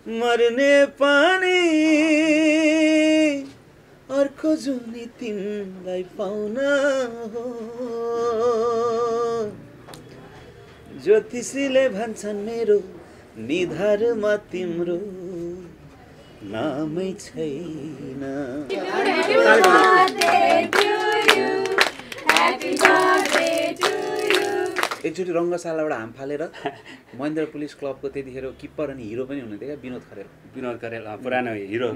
मर्ने पानी अर्को जुनी तिमीलाई पाउन हो ज्योतिषीले भन्छन् मेरो निधारमा तिम्रो नामै छैन। एकचोटि रङ्गशालाबाट हाम फालेर महेन्द्र पुलिस क्लबको त्यतिखेर किप्पर अनि हिरो पनि हुनुहुन्थ्यो क्या विनोद खरेल पुरानो हिरो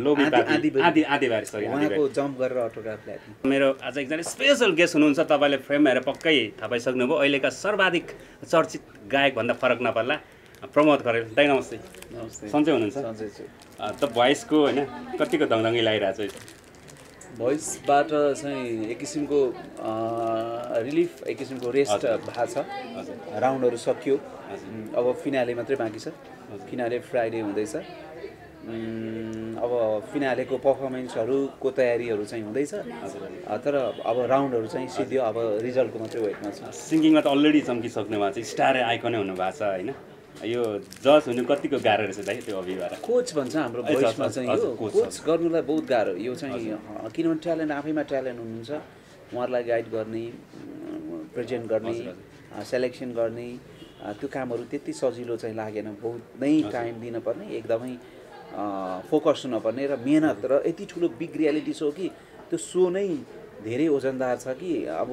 उहाँको जम्प गरेर अटोग्राफ ल्याएको थिएँ। मेरो आज एकजना स्पेसल गेस्ट हुनुहुन्छ, तपाईँले फ्रेम हेरेर पक्कै थाहा पाइसक्नुभयो। अहिलेका सर्वाधिक चर्चित गायकभन्दा फरक नपर्ला प्रमोद खरेल। दाइ नमस्ते। नमस्ते। सन्चै हुनुहुन्छ? सन्चै छु। त भोइसको होइन कतिको दङदङ्गी लागिरहेको छ? भोइसबाट चाहिँ एक किसिमको रिलिफ, एक किसिमको रेस्ट भएको छ। राउन्डहरू सकियो, अब फिनाले मात्रै बाँकी छ। फिनाले फ्राइडे हुँदैछ। अब फिनालेको पर्फर्मेन्सहरूको तयारीहरू चाहिँ हुँदैछ, तर अब राउन्डहरू चाहिँ सिद्धियो, अब रिजल्टको मात्रै वेटमा छ। सिङ्गिङमा त अलरेडी चम्किसक्नु भएको छ, स्टार आइकनै हुनुभएको छ होइन। यो जज हुनु कतिको गाह्रो रहेछ दाइ त्यो अभिबाट? कोच भन्छ हाम्रो भोइसमा चाहिँ, यो कोच गर्नुलाई बहुत गाह्रो। यो चाहिँ किनभने ट्यालेन्ट आफैमा ट्यालेन्ट हुनुहुन्छ, उहाँहरूलाई गाइड गर्ने, प्रेजेन्ट गर्ने, सेलेक्सन गर्ने, त्यो कामहरू त्यति सजिलो चाहिँ लागेन। बहुत नै टाइम दिनुपर्ने, एकदमै फोकस हुनुपर्ने र मेहनत, र यति ठुलो बिग रियालिटी सो कि त्यो सो नै धेरै ओजनदार छ कि अब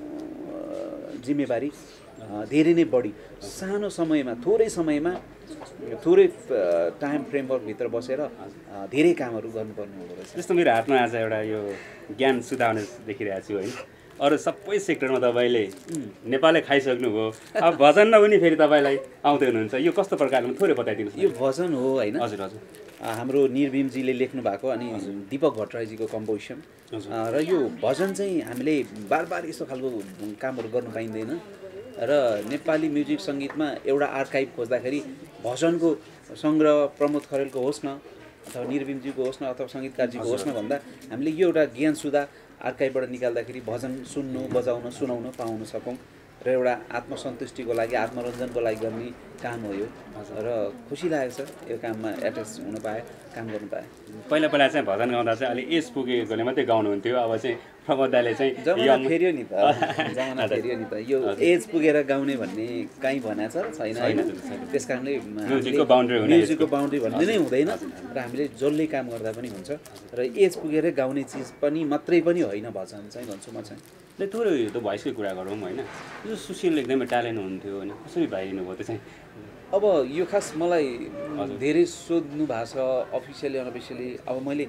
जिम्मेवारी धेरै नै बढी। सानो समयमा, थोरै समयमा, थोरै टाइम फ्रेमवर्कभित्र बसेर धेरै कामहरू गर्नुपर्ने हुँदो रहेछ। जस्तो मेरो हातमा आज एउटा यो ज्ञान सुधाउने देखिरहेको छु होइन। अरू सबै सेक्टरमा तपाईँले नेपालै खाइसक्नुभयो, अब भजनमा पनि फेरि तपाईँलाई आउँदै हुनुहुन्छ। यो कस्तो प्रकारले थोरै बताइदिनुहोस्। यो भजन हो होइन? हजुर हजुर। हाम्रो निर्भीमजीले लेख्नु भएको अनि दीपक भट्टराईजीको कम्पोजिसन, र यो भजन चाहिँ हामीले बार बार यस्तो खालको कामहरू गर्नु पाइँदैन। र नेपाली म्युजिक सङ्गीतमा एउटा आर्काइभ खोज्दाखेरि भजनको सङ्ग्रह प्रमोद खरेलको होस् न, अथवा निर्भीमजीको होस् न, अथवा सङ्गीतकारजीको होस् न भन्दा हामीले यो एउटा ज्ञान सुधा आर्काइभबाट निकाल्दाखेरि भजन सुन्नु, बजाउन, सुनाउन पाउन सकौँ, र एउटा आत्मसन्तुष्टिको लागि, आत्मरञ्जनको लागि गर्ने काम हो यो। र खुसी लागेको छ यो काममा एट्याच हुन पाएँ, काम गर्नु पाएँ। पहिला चाहिँ भजन गाउँदा चाहिँ अलिक एज पुगेकोले मात्रै गाउनुहुन्थ्यो, अब चाहिँ प्रमोद दाइले चाहिँ जमाना फेरियो नि त, जमाना फेरियो नि त। यो एज पुगेर गाउने भन्ने कहीँ भनेको छ र छैन होइन? त्यस कारणले म्युजिकको बााउन्ड्री भन्ने नै हुँदैन, र हामीले जसले काम गर्दा पनि हुन्छ। र एज पुगेर गाउने चिज पनि मात्रै पनि होइन भजन चाहिँ, भन्छु म चाहिँ। थोरै यो त भोइसकै कुरा गरौँ होइन। यो सुशील एकदमै ट्यालेन्ट हुन्थ्यो होइन, कसरी भाइरिनु भयो त्यो चाहिँ? अब यो खास मलाई धेरै सोध्नु भएको छ अफिसियली अनअफिसियली। अब मैले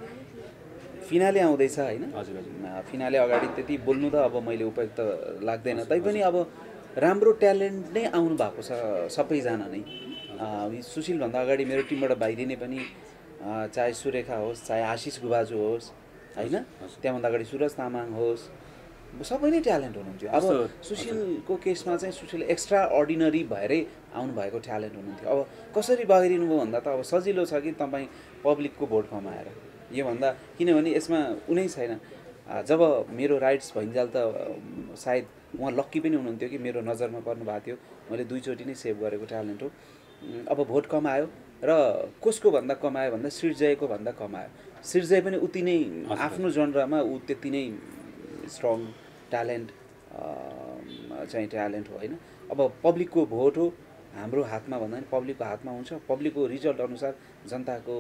फिनाले आउँदैछ होइन, हजुर हजुर, फिनाले अगाडि त्यति बोल्नु त अब मैले उपयुक्त लाग्दैन। तैपनि अब राम्रो ट्यालेन्ट नै आउनु भएको छ सबैजना नै। सुशीलभन्दा अगाडि मेरो टिमबाट बाहिरिने पनि चाहे सुरेखा होस्, चाहे आशिष गुबाजु होस् होइन, त्यहाँभन्दा अगाडि सुरज तामाङ होस्, सबै नै ट्यालेन्ट हुनुहुन्थ्यो। अब सुशीलको केसमा चाहिँ सुशील एक्स्ट्रा अर्डिनरी भएरै आउनुभएको ट्यालेन्ट हुनुहुन्थ्यो। अब कसरी बाहिरिनु भयो भन्दा त अब सजिलो छ कि तपाईँ पब्लिकको भोट कमाएर, योभन्दा, किनभने यसमा कुनै छैन। जब मेरो राइट्स भइन्जाल त सायद उहाँ लक्की पनि हुनुहुन्थ्यो कि मेरो नजरमा पर्नु भएको थियो, मैले दुईचोटि नै सेभ गरेको ट्यालेन्ट हो। अब भोट कमायो र कसको भन्दा कमायो भन्दा सृजयको भन्दा कमायो। सृजय पनि उति नै आफ्नो जनरामा ऊ त्यति नै स्ट्रङ ट्यालेन्ट चाहिँ ट्यालेन्ट हो होइन। अब पब्लिकको भोट हो, हाम्रो हातमा भन्दा पनि पब्लिकको हातमा हुन्छ। पब्लिकको रिजल्ट अनुसार, जनताको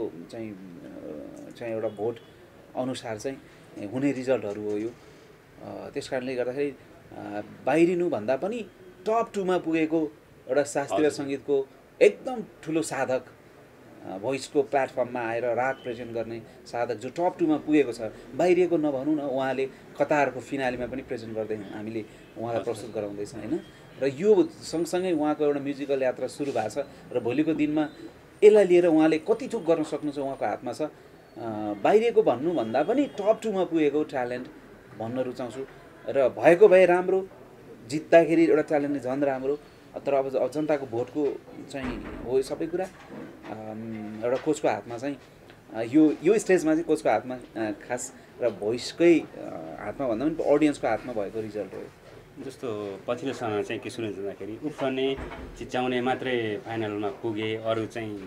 चाहिँ एउटा भोट अनुसार चाहिँ हुने रिजल्टहरू हो यो। त्यस कारणले गर्दाखेरि बाहिरिनु भन्दा पनि टप 2 मा पुगेको एउटा शास्त्रीय सङ्गीतको एकदम ठुलो साधक, भोइसको प्लेटफर्ममा आएर राग प्रेजेन्ट गर्ने साधक जो टप 2 मा पुगेको छ, बाहिरिएको नभनौँ न, उहाँले कतारको फिनालीमा पनि प्रेजेन्ट गर्दै हामीले उहाँलाई प्रस्तुत गराउँदैछ होइन। र यो सँगसँगै उहाँको एउटा म्युजिकल यात्रा सुरु भएको छ, र भोलिको दिनमा यसलाई लिएर उहाँले कति थोक गर्न सक्नुहुन्छ उहाँको हातमा छ। बाहिरिएको भन्नुभन्दा पनि टप 2 मा पुगेको ट्यालेन्ट भन्न रुचाउँछु। र भएको भए राम्रो, जित्दाखेरि एउटा ट्यालेन्ट झन् राम्रो। तर अब जनताको भोटको चाहिँ हो सबै कुरा, एउटा कोचको हातमा चाहिँ यो स्टेजमा चाहिँ कोचको हातमा खास, र भोइसकै हातमा भन्दा पनि अडियन्सको हातमा भएको रिजल्ट हो। जस्तो पछिल्लो समय चाहिँ के सुनिन्छ भन्दाखेरि उफ्रने चिच्याउने मात्रै फाइनलमा पुगे, अरू चाहिँ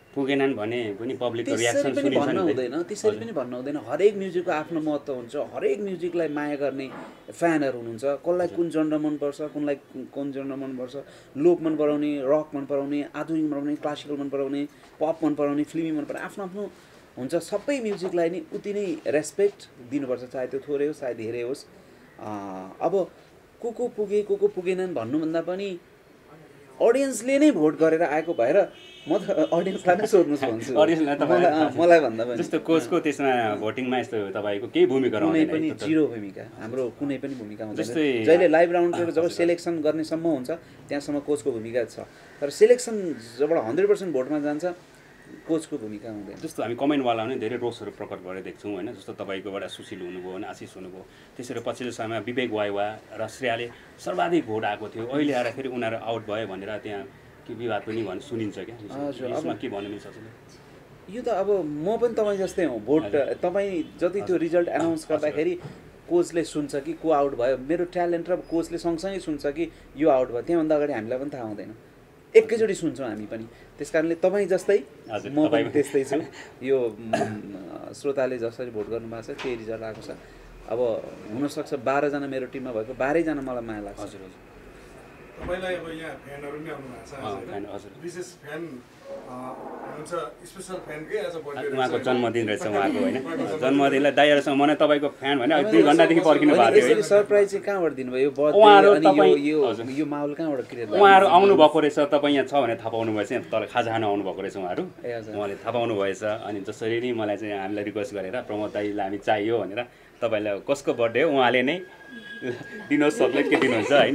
पुगेनन् भने पनि पब्लिकको त्यसरी रियाक्सन पनि सुनिन्छ भन्न नि हुँदैन, त्यसरी पनि भन्न हुँदैन। हरेक म्युजिकको आफ्नो महत्त्व हुन्छ, हरेक म्युजिकलाई माया गर्ने फ्यानहरू हुनुहुन्छ। कसलाई कुन जन्र मनपर्छ, कुनलाई कुन जन्र मनपर्छ, लोक मन पराउने, रक मन पराउने, आधुनिक मन पराउने, क्लासिकल मन पराउने, पप मन पराउने, फिल्मी मन पराउने, आफ्नो आफ्नो हुन्छ। सबै म्युजिकलाई नै उति नै रेस्पेक्ट दिनुपर्छ, चाहे त्यो थोरै होस् चाहे धेरै होस्। अब को पुगे को पुगेनन् भन्नुभन्दा पनि अडियन्सले नै भोट गरेर आएको भएर म त अडियन्सलाई नै सोध्नुहोस् भन्छु। मलाई भन्दा पनि जस्तो कोचको त्यसमा भोटिङमा यस्तो तपाईँको केही भूमिका कुनै पनि जिरो भूमिका, हाम्रो कुनै पनि भूमिका हुँदैन। जहिले लाइभ राउन्डबाट जब सेलेक्सन गर्नेसम्म हुन्छ त्यहाँसम्म कोचको भूमिका छ, तर सेलेक्सन जब 100% भोटमा जान्छ कोचको भूमिका हुँदैन। जस्तो हामी कमेन्टवाला नै धेरै रोषहरू प्रकट गरेर देख्छौँ होइन। जस्तो तपाईँकोबाट सुशील हुनुभयो होइन, आशिष हुनुभयो, त्यसरी पछिल्लो समयमा विवेक वाइवा र श्रेयाले सर्वाधिक भोट आएको थियो, अहिले आएर फेरि उनीहरू आउट भयो भनेर त्यहाँ के विवाद पनि भन्नु सुनिन्छ क्या। यसमा के भन्नु मिल्छ? यो त अब म पनि तपाईँ जस्तै हो, भोट तपाईँ जति त्यो रिजल्ट एनाउन्स गर्दाखेरि कोचले सुन्छ कि को आउट भयो, मेरो ट्यालेन्ट र कोचले सँगसँगै सुन्छ कि यो आउट भयो, त्यहाँभन्दा अगाडि हामीलाई पनि थाहा हुँदैन, एकैचोटि सुन्छौँ हामी पनि। त्यस कारणले तपाईँ जस्तै म पनि त्यस्तै छु। यो श्रोताले जसरी भोट गर्नुभएको छ त्यही रिजल्ट आएको छ। अब हुनसक्छ 12 जना मेरो टिममा भएको 12 जना मलाई माया लाग्छ। हजुर हजुर तपाईलाई अब यहाँ फ्यानहरू पनि आउनु भएको छ, विशेष फ्यान हुन्छ, स्पेसल फ्यानकै आज बर्थडे उहाँको जन्मदिन रहेछ उहाँको होइन। जन्मदिनलाई दाइहरूसँग मलाई तपाईँको फ्यान भने 2 घन्टादेखि पर्खिनु भएको थियो। यसरी सरप्राइज चाहिँ कहाँबाट दिनुभयो? यो बर्थडे अनि यो माहौल कहाँबाट क्रिएट भयो? उहाँहरू आउनु भएको रहेछ, तपाईँ यहाँ छ भने थाहा पाउनु भएछ, तर खाजा खान आउनु भएको रहेछ उहाँहरू, उहाँले थाहा पाउनु भएछ। अनि जसरी नै मलाई चाहिँ हामीलाई रिक्वेस्ट गरेर प्रमोद दाइलाई हामी चाहियो भनेर, तपाईँलाई कसको बर्थडे हो उहाँले नै दिनुहोस्, सबले के दिनुहुन्छ होइन।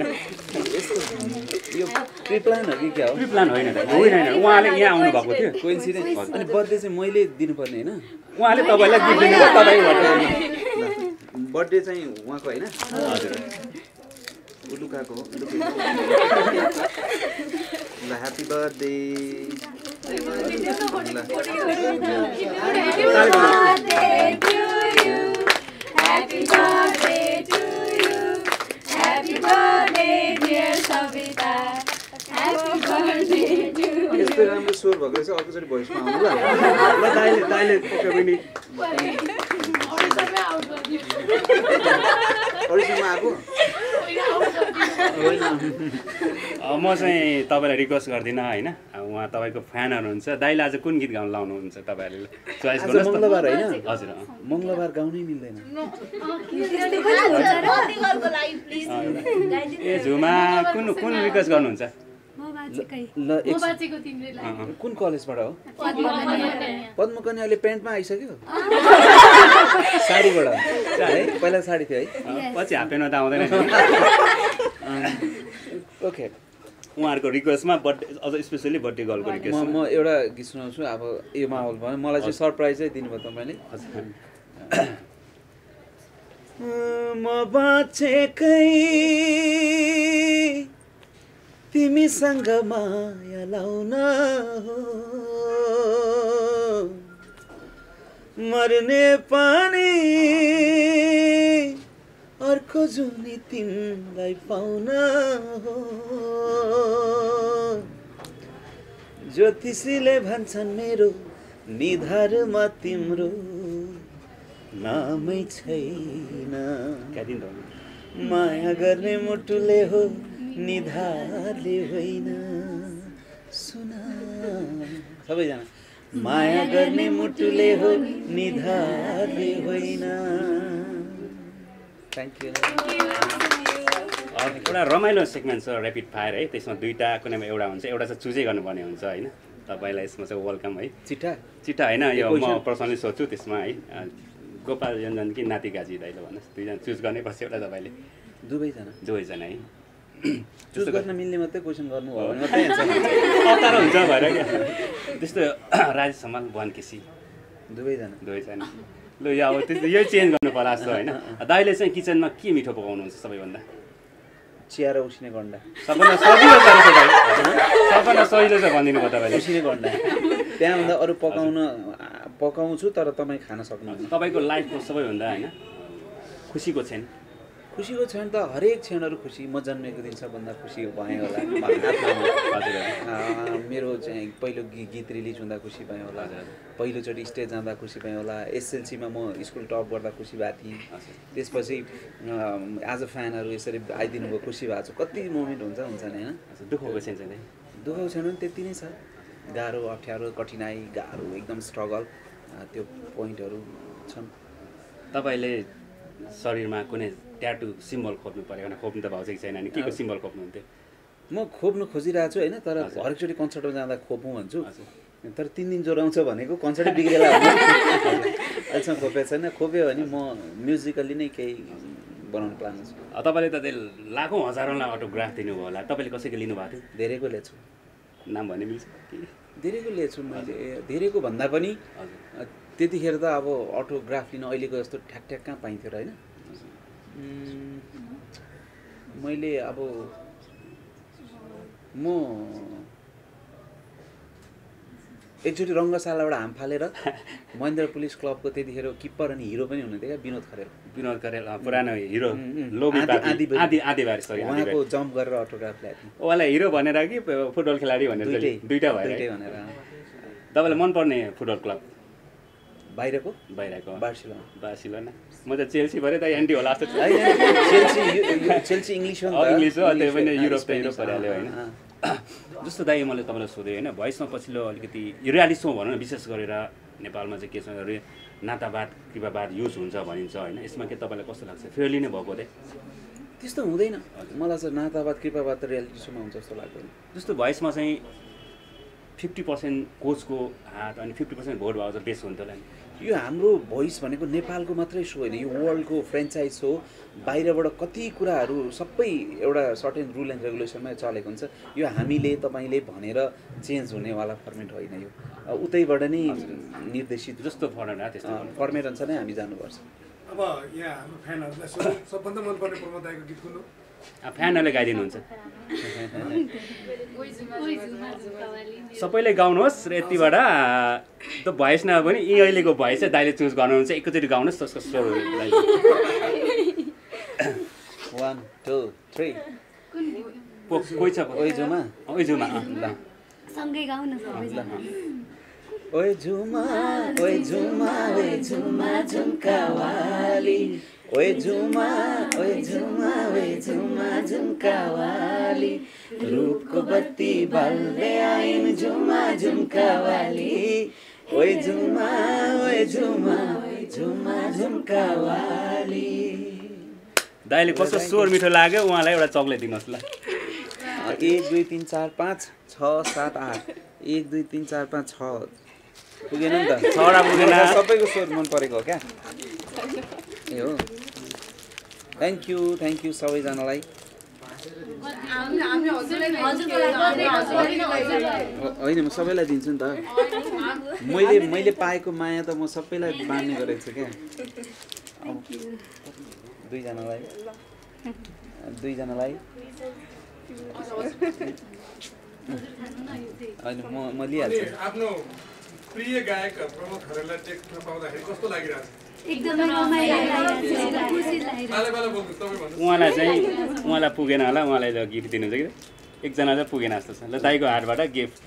यो प्रिप्लान हो कि क्या हो? प्रिप्लान होइन होइन, उहाँले यहाँ आउनु भएको थियो, कोइन्सिडेन्स। अनि बर्थडे चाहिँ मैले दिनुपर्ने होइन, उहाँले तपाईँलाई गिफ्ट दिनुभयो तपाईँबाट। बर्थडे चाहिँ उहाँको होइन? हजुर लुकाको हो। ल happy birthday. Happy birthday to you. Happy birthday dear Savita. Happy birthday to you. यस्तो राम्रो स्वर भएको रहेछ, अर्कोचोटि भोइसमा आउनु ल। ल दाइले पक्कै पनि अरूसँग आएको म चाहिँ तपाईँलाई रिक्वेस्ट गर्दिनँ होइन। उहाँ तपाईँको फ्यानहरू हुन्छ। दाइले आज कुन गीत गाउन लाउनुहुन्छ तपाईँहरूले चोइस गर्नुहोस्। मङ्गलबार होइन? हजुर मङ्गलबार गाउनै मिल्दैन। ए झुमा कुन रिक्वेस्ट गर्नुहुन्छ? ल कुन कलेजबाट हो? पद्मकन्या अहिले पेन्टमा आइसक्यो, साडीबाट है? पहिला साडी थियो है, पछि हाफ पेन्टमा त आउँदैन। ओके। उहाँहरूको रिक्वेस्टमा बर्थडे, अझ स्पेसली बर्थडे गर्लको रिक्वेस्ट। म एउटा गीत सुनाउँछु। अब यो माहौल भयो, मलाई चाहिँ सरप्राइजै दिनुभयो तपाईँले। म बाँचेकै तिमीसँग माया लाउन हो, मर्ने पानी अर्को जुनी तिमीलाई पाउन हो। ज्योतिषीले भन्छन् मेरो निधारमा तिम्रो नामै छैन, माया गर्ने मुटुले हो निधारले होइन। सुना सबैजना, माया गर्ने मुटुले हो निधारले होइन। Thank you. एउटा रमाइलो सेगमेन्ट छ ऱ्यापिड फायर है, त्यसमा दुईवटा कुनैमा एउटा हुन्छ, एउटा चाहिँ चुजै गर्नुपर्ने हुन्छ होइन। तपाईँलाई यसमा चाहिँ वेलकम है। चिट्टा होइन, यो म पर्सनली सोध्छु त्यसमा है। गोपाल योन्जन कि नाति गाजी दाइलो भन्नुहोस्, दुईजना चुज गर्नैपर्छ एउटा तपाईँले। दुवैजना है। चुज गर्न मिल्ने मात्रै क्वेसन गर्नु हो भने मात्रै अप्ठ्यारो हुन्छ भएर क्या। त्यस्तो राजेश हमाल भुवन केसी दुवैजना। ल यो अब त्यस्तो यही चेन्ज गर्नु पर्ला जस्तो होइन। दाइले चाहिँ किचनमा के मिठो पकाउनुहुन्छ सबैभन्दा? चिया र उसिने गन्डा। सबभन्दा सजिलो छ दाइ, सबभन्दा सजिलो छ भनिदिनु भयो तपाईँले। उसिने गन्डा, त्यहाँभन्दा अरू पकाउँछु तर तपाईँ खान सक्नुहुन्छ। तपाईँको लाइफको सबैभन्दा होइन खुसीको क्षण? खुसीको क्षण त हरेक क्षणहरू खुसी। म जन्मेको दिन सबभन्दा खुसी भएँ होला। मेरो चाहिँ पहिलो गीत रिलिज हुँदा खुसी भएँ होला। पहिलोचोटि स्टेज जाँदा खुसी भएँ होला। एसएलसीमा म स्कुल टप गर्दा खुसी भएको थिएँ। त्यसपछि एज अ फ्यानहरू यसरी आइदिनु भयो, खुसी भएको छु। कति मोमेन्ट हुन्छ नि होइन। दुःखको क्षण चाहिँ दुःखको क्षण पनि त्यति नै छ। गाह्रो, अप्ठ्यारो, कठिनाइ, गाह्रो, एकदम स्ट्रगल, त्यो पोइन्टहरू छन्। तपाईँले शरीरमा कुनै ट्याटु सिम्बल खोप्नु पऱ्यो भने खोप्नु त भएको चाहिँ छैन नि, के को सिम्बल खोप्नुहुन्थ्यो? म खोप्नु खोजिरहेको छु होइन, तर हरेकचोटि कन्सर्टमा जाँदा खोपौँ भन्छु, तर 3 दिन जोराउँछ भनेको कन्सर्टै बिग्रेला हुन्छ। अहिलेसम्म खोपेको छैन। खोप्यो भने म म्युजिकल्ली नै केही बनाउने प्लान छ। तपाईँले त लाखौँ हजारौँलाई अटोग्राफ दिनुभयो होला, तपाईँले कसैको लिनुभएको थियो? धेरैको लिएको छु। नाम भन्ने मिल्छ? धेरैको लिएको छु मैले। धेरैको भन्दा पनि त्यतिखेर त अब अटोग्राफ लिन अहिलेको जस्तो ठ्याक कहाँ पाइन्थ्यो र होइन। मैले अब म एकचोटि रङ्गशालाबाट हाम फालेर महेन्द्र पुलिस क्लबको त्यतिखेर किप्पर अनि हिरो पनि हुनुहुन्थ्यो क्या, विनोद खरेल पुरानो हिरो उहाँको जम्प गरेर अटोग्राफ ल्याएको थिएँ। उहाँलाई हिरो भनेर कि फुटबल खेलाडी भनेर? दुईटा भनेर। तपाईँलाई मनपर्ने फुटबल क्लब? बाहिरको बार्सिलोना। म त चेल्सी भरे त एन्टी होला जस्तो छ। चेल्सी इङ्ग्लिस हो, त्यही पनि युरोप परिहाल्यो होइन। जस्तो दाइ मैले तपाईँलाई सोधेँ होइन, भोइसमा पछिल्लो अलिकति रियालिटी सो भनौँ न, विशेष गरेर नेपालमा चाहिँ के छ भने नातावाद कृपावाद युज हुन्छ भनिन्छ होइन, यसमा के तपाईँलाई कस्तो लाग्छ? फेयरली नै भएको थिएँ? त्यस्तो हुँदैन मलाई चाहिँ। नातावाद कृपावाद त रियालिटी सोमा हुन्छ जस्तो लाग्दैन। जस्तो भोइसमा चाहिँ 50% कोचको हात अनि 50% भोट भएको चाहिँ बेस हुन्थ्यो होला नि। यो हाम्रो भोइस भनेको नेपालको मात्रै सो होइन, यो वर्ल्डको फ्रेन्चाइज हो। बाहिरबाट कति कुराहरू सबै एउटा सर्टेन रुल एन्ड रेगुलेसनमै चलेको हुन्छ। यो हामीले तपाईँले भनेर चेन्ज हुनेवाला फर्मेट होइन, यो उतैबाट नै निर्देशित जस्तो फर्मेट अनुसार नै हामी जानुपर्छ। अब यहाँ हाम्रो फ्यानहरूलाई सबभन्दा मनपर्ने प्रमोदायको गीत कुन हो? फ्यानहरूले गाइदिनुहुन्छ। सबैले गाउनुहोस् र यतिबाट त भोइस नभए पनि यी अहिलेको भोइस चाहिँ दाइले चुज गर्नुहुन्छ, एकैचोटि गाउनुहोस् त्यसको स्वर। 1 2 3 कोही छ? ओइजुमा ल सँगै गाउन ओए झुमा झुमकावाली, ओए झुमा झुमकावाली, रूपको बत्ती बल्दै आइन् झुमा झुमकावाली, ओए झुमा झुमकावाली। दाइले कस्तो स्वर मिठो लाग्यो, उहाँलाई एउटा चक्लेट दिनुहोस् ल। 1 2 3 4 5 6 7 8 1 2 3 4 5 6 पुगेन नि त। 6वटा पुगेन। सबैको स्वर मन परेको हो क्या। ए हो। थ्याङ्क यू सबैजनालाई। होइन म सबैलाई दिन्छु नि त। मैले पाएको माया त म सबैलाई बाँड्ने गरेको छु क्या। दुईजनालाई होइन म लिइहाल्छु। आफ्नो प्रिय गायक प्रमोद खरेललाई टेक्स्टमा पाउँदाखेरि कस्तो लागिरहेको छ? एकदमै रमाइलो लागिरहेको छ, खुसी लागिरहेको छ। उहाँलाई पुगेन होला, उहाँलाई गिफ्ट दिनुहुन्छ कि एकजना चाहिँ पुगेन जस्तो छ। ल दाइको हातबाट गिफ्ट।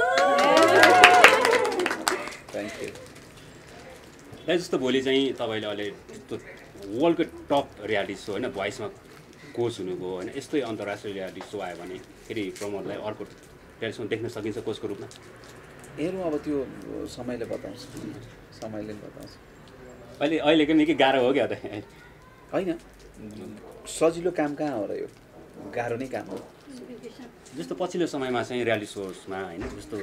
थ्याङ्क यू दाइ। जस्तो भोलि चाहिँ तपाईँले अहिले यस्तो वर्ल्डको टप रियालिटी सो होइन भोइसमा कोच हुनुभयो होइन, यस्तै अन्तर्राष्ट्रिय रियालिटी सो आयो भने फेरि प्रमोदलाई अर्को रियालिटी सो देख्न सकिन्छ कोचको रूपमा? हेरौँ अब त्यो समयले बताउँछ। अहिलेको निकै गाह्रो हो क्या त? होइन, सजिलो काम कहाँ हो र, यो गाह्रो नै काम हो। जस्तो पछिल्लो समयमा चाहिँ रियालिटी सोजमा होइन, जस्तो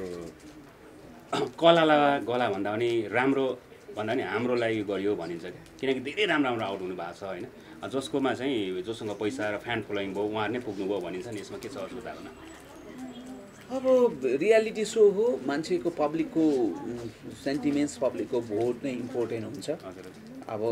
कलालाई गला भन्दा पनि राम्रो भन्दा पनि हाम्रो लागि गरियो भनिन्छ क्या, किनकि धेरै राम्रो आउट हुनु भएको छ होइन, जसकोमा चाहिँ जोसँग पैसा र फ्यान फलोइङ भयो उहाँहरू नै पुग्नुभयो भनिन्छ नि, यसमा के छ अरू धारणा? अब रियालिटी सो हो, मान्छेको पब्लिकको सेन्टिमेन्ट्स, पब्लिकको भोट नै इम्पोर्टेन्ट हुन्छ। अब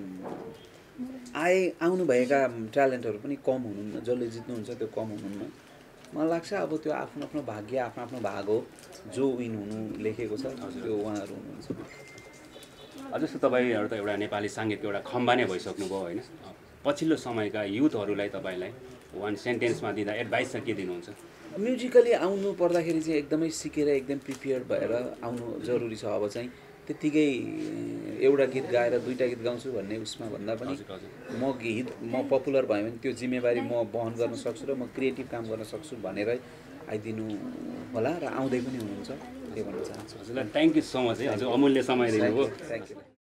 आउनुभएका ट्यालेन्टहरू पनि कम हुनुहुन्न, जसले जित्नुहुन्छ त्यो कम हुनुहुन्न। मलाई लाग्छ अब त्यो आफ्नो आफ्नो भाग्य, आफ्नो आफ्नो भाग हो। जो विन हुनु लेखेको छ त्यो उहाँहरू हुनुहुन्छ। जस्तो तपाईँहरू त एउटा नेपाली साङ्गीतिक एउटा खम्बा नै भइसक्नुभयो होइन, पछिल्लो समयका युथहरूलाई तपाईँलाई वान सेन्टेन्समा दिँदा एडभाइस चाहिँ के दिनुहुन्छ? म्युजिकली आउनु पर्दाखेरि चाहिँ एकदमै सिकेर एकदम प्रिपेयर्ड भएर आउनु जरुरी छ। अब चाहिँ त्यत्तिकै एउटा गीत गाएर दुईवटा गीत गाउँछु भन्ने उसमा भन्दा पनि म पपुलर भयो भने त्यो जिम्मेवारी म वहन गर्न सक्छु र म क्रिएटिभ काम गर्न सक्छु भनेर आइदिनु होला र आउँदै पनि हुनुहुन्छ, त्यो भन्न चाहन्छु। हजुरलाई थ्याङ्क यू सो मच है, हजुर अमूल्य समय दिनुभयो। Thank you.